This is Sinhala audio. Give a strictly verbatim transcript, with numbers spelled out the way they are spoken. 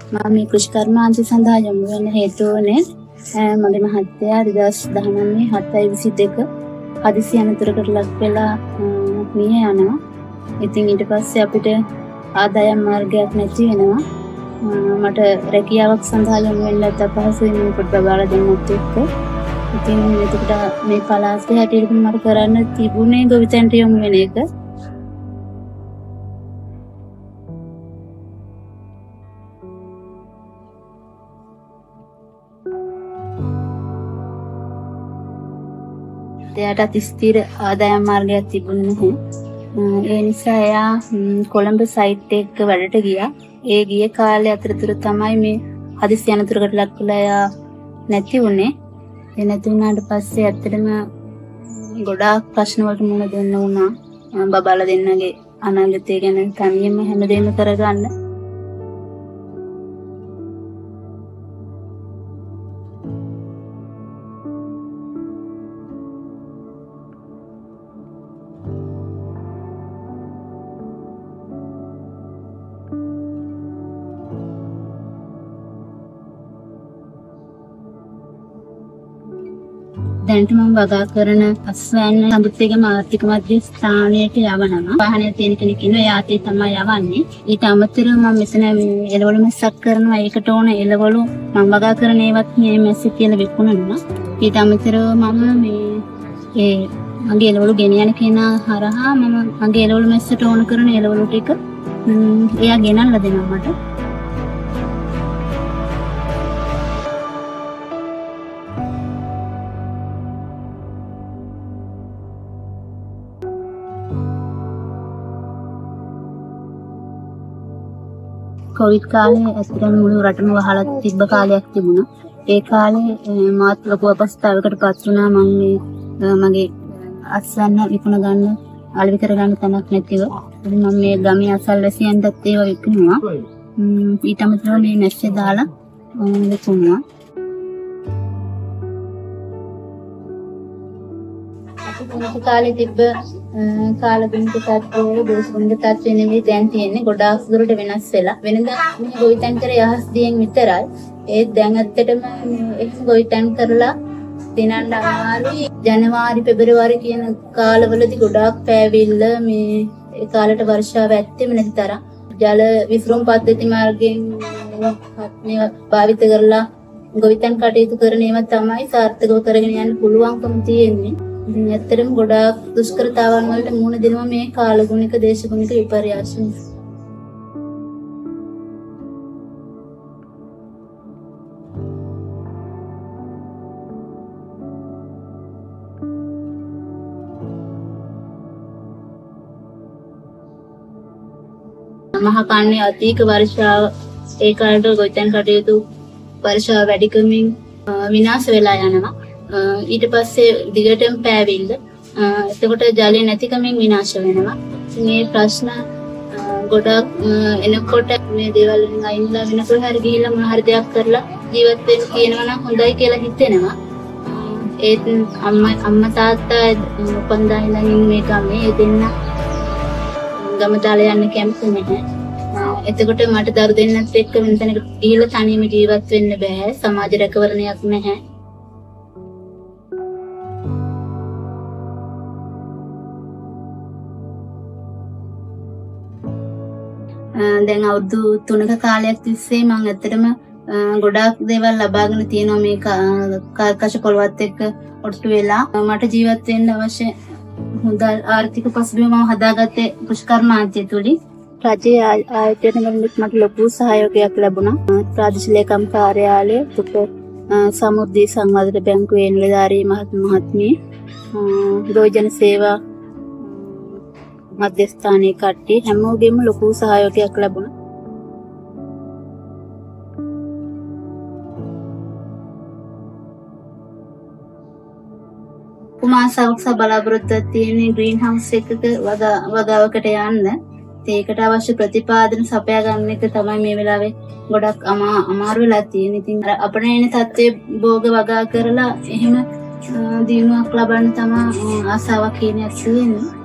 මම මේ කෘෂිකර්මාංශ සඳහා යොමු වෙන හේතුවනේ මගේ මහත්තයා දෙදහස් දහනවය හතයි විසිදෙක හදිසි අනතුරකට ලක් වෙලා මිය යනවා. ඉතින් ඊට පස්සේ අපිට ආදායම් මාර්ගයක් නැති වෙනවා. මට රැකියාවක් සඳහා යොමු වෙන්නත් අපහසුයි මේ පොඩ්ඩක් බාර දෙන්නත් එක්ක. ඉතින් එතකොට මේ පලාස්ගේ හැටියට මට කරන්න තිබුණේ ගොවිතැනට යොමු වෙන එක. එයාට ස්ථිර ආදායම් මාර්ගයක් තිබුණේ නැහැ. ඒ නිසා එයා කොළඹ සයිට් එක වැඩට ගියා. ඒ ගිය කාලේ අතරතුර තමයි මේ හදිසි අනතුරකට ලක් වෙලා එයා නැති වුණේ. ඒ නැති වුණාට පස්සේ ඇත්තටම ගොඩාක් ප්‍රශ්න වලට මුහුණ දෙන්න වුණා. බබාලා දෙන්නගේ අනාගතය ගැන තනියම හැමදේම කරගන්න. දැනට මම වගා කරන අස්වැන්න සම්බුත්තේගම ආර්ථික මධ්‍ය ස්ථානයට යවනවා. වාහනය තියෙන කෙනෙක් ඉන්නවා. එයාට තමයි යවන්නේ. ඊට අමතරව මම මෙතන එළවලු මැස්සක් කරනවා. ඒකට ඕන එළවලු මම වගා කරන ඒවත් මේ මැස්ස කියලා විකුණනවා. ඊට අමතරව මම මේ ඒ මගේ එළවලු ගෙන යන කෙනා හරහා මම මගේ එළවලු මැස්සට ඕන කරන එළවලු ටික එයා ගෙනල්ලා දෙනවා මට. කොවිඩ් කාලේ ඇත්තටම මුළු රටම වහලා තිබ්බ කාලයක් තිබුණා. ඒ කාලේ මාත් ලොකු අපස්ථාවකට පත් වුණා. මම මේ මගේ අස්වැන්න විකුණ ගන්න, අලෙවි කර ගන්න තැනක් නැතිව. ඉතින් මම මේ ගමේ අසල්වැසියන්ටත් ඒවා විකුණුවා. ඊට අමතරව මේ මැස්සේ දාලා විකුණුවා. අපි කාලේ තිබ්බ කාලගුණික තත්ත්වවල දේශගුණික තත්ත්වෙ නෙවෙයි දැන් තියෙන්නේ. ගොඩාක් දුරට වෙනස් වෙලා. වෙනදා මේ ගොවිතැන් කරේ යහස් දියෙන් විතරයි. ඒත් දැන් ඇත්තටම එහෙම ගොවිතැන් කරලා දිනන්න අමාරුයි. ජනවාරි පෙබරවාරි කියන කාලවලදී ගොඩාක් පෑවිල්ල මේ ඒ කාලේට වර්ෂාව ඇත්තෙම නැති තරම් ජල විසුරුම් පද්ධති මාර්ගයෙන් මේ භාවිත කරලා ගොවිතැන් කටයුතු කරන ඒවා තමයි සාර්ථකව කරගෙන යන්න පුළුවන්කම තියෙන්නේ. ඉතින් ඇත්තටම ගොඩාක් දුෂ්කරතාවන් වලට මුහුණ දෙනවා මේ කාලගුණික දේශගුණික විපර්යාස නිසා. මහා කන්නේ අධික වර්ෂාව ඒ කාලේට ගොවිතැන් කටයුතු වර්ෂාව වැඩිකමින් විනාශ වෙලා යනවා. ඊට පස්සේ දිගටම පෑවිල්ල එතකොට ජලය නැතිකමින් විනාශ වෙනවා. මේ ප්‍රශ්න ගොඩක් එනකොට මේ දේවල් වලින් අයින්ලා වෙනකොට හරි ගිහිල්ලා මොන හරි දෙයක් කරලා ජීවත් වෙන්න කියනවා නම් හොඳයි කියලා හිතෙනවා. ඒත් අම්මා අම්මා තාත්තා උපන්දා ඉඳන් මේ ගමේ ඒ දෙන්න ගම දාලා යන්න කැමති නැහැ. එතකොට මට දරු දෙන්නත් එක්ක වෙන තැනකට ගිහිල්ලා තනියම ජීවත් වෙන්න බෑ. සමාජ රැකවරණයක් නැහැ. දැන් අවුරුදු තුනක කාලයක් තිස්සේ මම ඇත්තටම ගොඩාක් දේවල් ලබාගෙන තියෙනවා මේ කාර්කශ පොළවත් එක්ක ඔට්ටු වෙලා. මට ජීවත් වෙන්න අවශ්‍ය හොඳ ආර්ථික පසුබිම මම හදාගත්තේ කෘෂිකර්මාන්තය තුලින්. රජයේ ආයතන වලින් මට ලොකු සහයෝගයක් ලැබුණා. ප්‍රාදේශීය ලේකම් කාර්යාලය, තුක සමෘද්ධි සංවර්ධන බැංකුවේ නිලධාරී මහත්මිය, ගොවිජන සේවා මධ්‍යස්ථානයේ කට්ටිය හැමෝගෙම ලොකු සහයෝගයක් ලැබුණා. කුමාසාවක බලාපොරොත්තුවක් තියෙන ග්‍රීන් හවුස් එකක වගාවකට යන්න. ඒකට අවශ්‍ය ප්‍රතිපාදන සපයා ගන්න එක තමයි මේ වෙලාවේ ගොඩක් අමාරු වෙලා තියෙන්නේ. ඉතින් අපේ එන තත්ත්වයේ භෝග වගා කරලා එහෙම දිනුවක් ලබන්න තමයි ආසාවක් කියන්නේ.